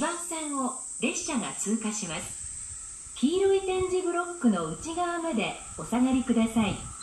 番線を列車が通過します。黄色い点字ブロックの内側までお下がりください。